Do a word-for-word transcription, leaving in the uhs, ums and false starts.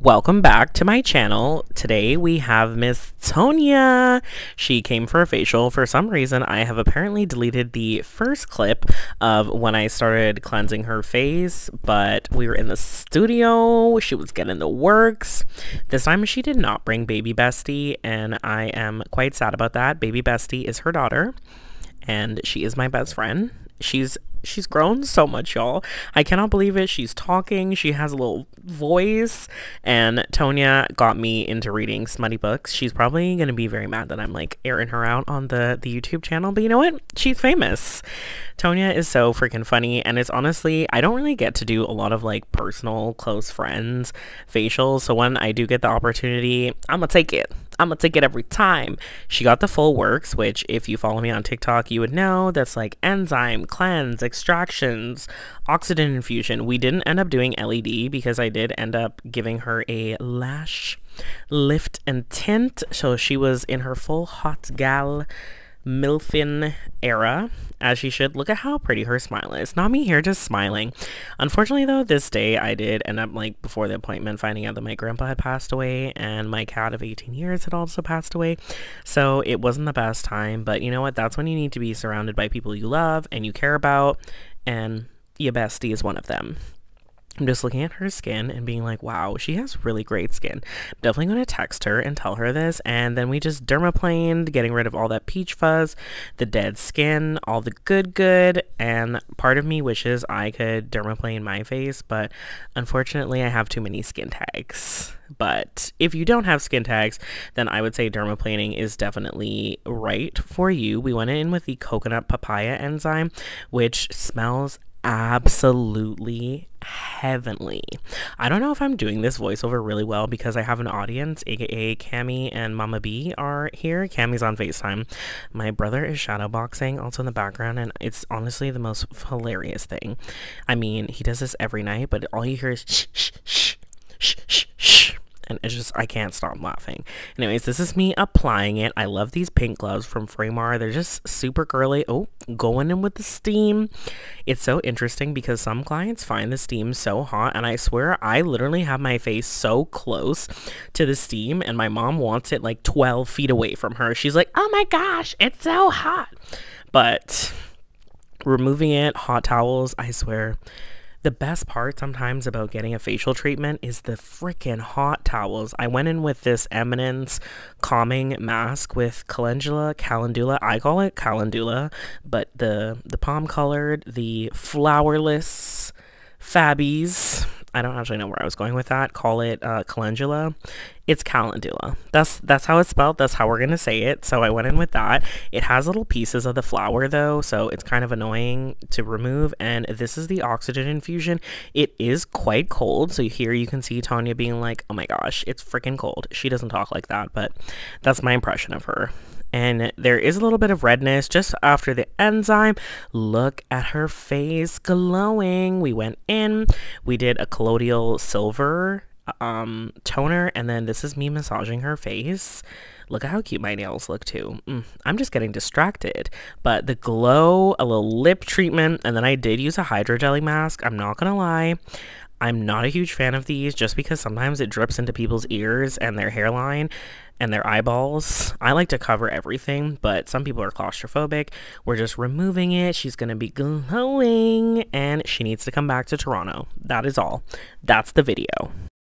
Welcome back to my channel. Today we have Miss Tonya. She came for a facial. For some reason, I have apparently deleted the first clip of when I started cleansing her face, but we were in the studio. She was getting the works. This time she did not bring baby bestie, and I am quite sad about that. Baby bestie is her daughter, and she is my best friend. She's She's grown so much, y'all. I cannot believe it. She's talking. She has a little voice. And Tonya got me into reading smutty books. She's probably going to be very mad that I'm like airing her out on the, the YouTube channel. But you know what? She's famous. Tonya is so freaking funny. And it's honestly, I don't really get to do a lot of like personal close friends facials. So when I do get the opportunity, I'm going to take it. I'm gonna take it every time. She got the full works, which if you follow me on TikTok, you would know that's like enzyme, cleanse, extractions, oxygen infusion. We didn't end up doing L E D because I did end up giving her a lash lift and tint. So she was in her full hot gal milfin era, as she should. Look at how pretty her smile is. Not me here just smiling. Unfortunately though, this day I did end up, like, before the appointment, finding out that my grandpa had passed away and my cat of eighteen years had also passed away. So it wasn't the best time, but you know what? That's when you need to be surrounded by people you love and you care about, and your bestie is one of them. I'm just looking at her skin and being like, wow, she has really great skin. I'm definitely going to text her and tell her this. And then we just dermaplaned, getting rid of all that peach fuzz, the dead skin, all the good good. And part of me wishes I could dermaplane my face, but unfortunately I have too many skin tags. But if you don't have skin tags, then I would say dermaplaning is definitely right for you. We went in with the coconut papaya enzyme, which smells absolutely heavenly. I don't know if I'm doing this voiceover really well because I have an audience, aka Cammy and Mama B are here. Cammy's on FaceTime. My brother is shadowboxing also in the background, and it's honestly the most hilarious thing. I mean, he does this every night, but all you hear is shh, shh, shh, shh, shh, shh. And it's just, I can't stop laughing. Anyways, this is me applying it. I love these pink gloves from Fremar. They're just super girly. Oh, going in with the steam. It's so interesting because some clients find the steam so hot. And I swear, I literally have my face so close to the steam. And my mom wants it like twelve feet away from her. She's like, oh my gosh, it's so hot. But removing it, hot towels, I swear. The best part sometimes about getting a facial treatment is the freaking hot towels. I went in with this Eminence calming mask with calendula, calendula. I call it calendula, but the the palm colored, the flowerless Fabbies. I don't actually know where I was going with that. Call it uh, calendula. It's calendula. That's that's how it's spelled. That's how we're gonna say it. So I went in with that. It has little pieces of the flower though, so it's kind of annoying to remove. And this is the oxygen infusion. It is quite cold. So here you can see Tonya being like, "Oh my gosh, it's freaking cold." She doesn't talk like that, but that's my impression of her. And there is a little bit of redness just after the enzyme. Look at her face glowing. We went in, we did a colloidal silver um toner, and then this is me massaging her face. Look at how cute my nails look too. Mm, I'm just getting distracted. But the glow, a little lip treatment, and then I did use a hydro jelly mask. I'm not gonna lie, I'm not a huge fan of these just because sometimes it drips into people's ears and their hairline and their eyeballs. I like to cover everything, but some people are claustrophobic. We're just removing it. She's gonna be glowing and she needs to come back to Toronto. That is all. That's the video.